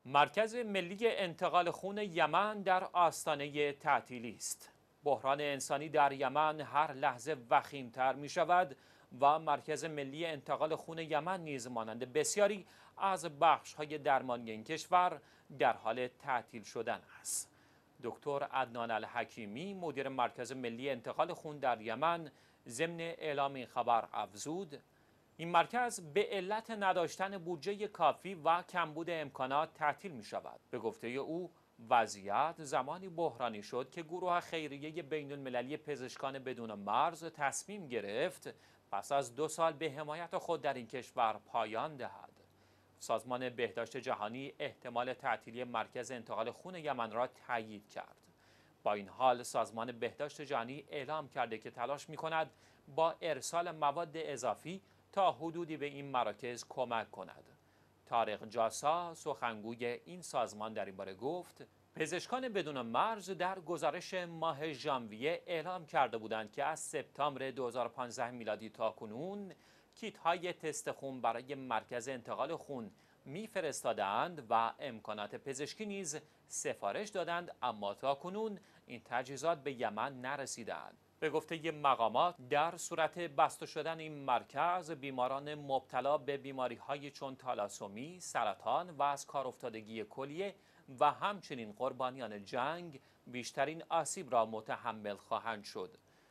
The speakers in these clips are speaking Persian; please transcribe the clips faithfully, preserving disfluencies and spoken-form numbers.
مرکز ملی انتقال خون یمن در آستانه تعطیلی است. بحران انسانی در یمن هر لحظه وخیم‌تر می شود و مرکز ملی انتقال خون یمن نیز مانند بسیاری از بخش‌های درمانی این کشور در حال تعطیل شدن است. دکتر عدنان الحکیمی مدیر مرکز ملی انتقال خون در یمن ضمن اعلام این خبر افزود: این مرکز به علت نداشتن بودجه کافی و کمبود امکانات تعطیل می شود. به گفته او وضعیت زمانی بحرانی شد که گروه خیریه بین المللی پزشکان بدون مرز تصمیم گرفت پس از دو سال به حمایت خود در این کشور پایان دهد. سازمان بهداشت جهانی احتمال تعطیلی مرکز انتقال خون یمن را تایید کرد. با این حال سازمان بهداشت جهانی اعلام کرده که تلاش می کند با ارسال مواد اضافی تا حدودی به این مراکز کمک کند. طارق جاسا سخنگوی این سازمان در این باره گفت: پزشکان بدون مرز در گزارش ماه ژانویه اعلام کرده بودند که از سپتامبر دو هزار و پانزده میلادی تا کنون کیت های تست خون برای مرکز انتقال خون میفرستادند و امکانات پزشکی نیز سفارش دادند، اما تا کنون این تجهیزات به یمن نرسیدند. به گفته مقامات در صورت بسته شدن این مرکز بیماران مبتلا به بیماری‌های چون تالاسومی، سرطان و از کار افتادگی کلیه و همچنین قربانیان جنگ بیشترین آسیب را متحمل خواهند شد.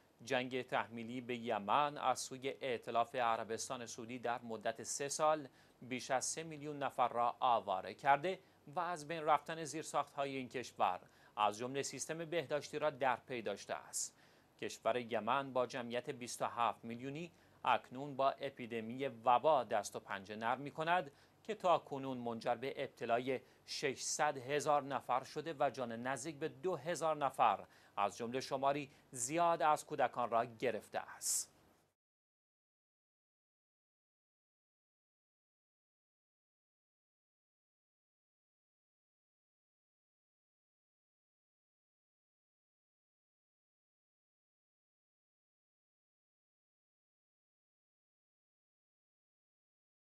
جنگ تحمیلی به یمن از سوی ائتلاف عربستان سعودی در مدت سه سال بیش از سه میلیون نفر را آواره کرده و از بین رفتن زیرساخت‌های این کشور از جمله سیستم بهداشتی را در پی داشته است. کشور یمن با جمعیت بیست و هفت میلیونی اکنون با اپیدمی وبا دست و پنجه نرم می کند که تا کنون منجر به ابتلای ششصد هزار نفر شده و جان نزدیک به دو هزار نفر از جمله شماری زیاد از کودکان را گرفته است.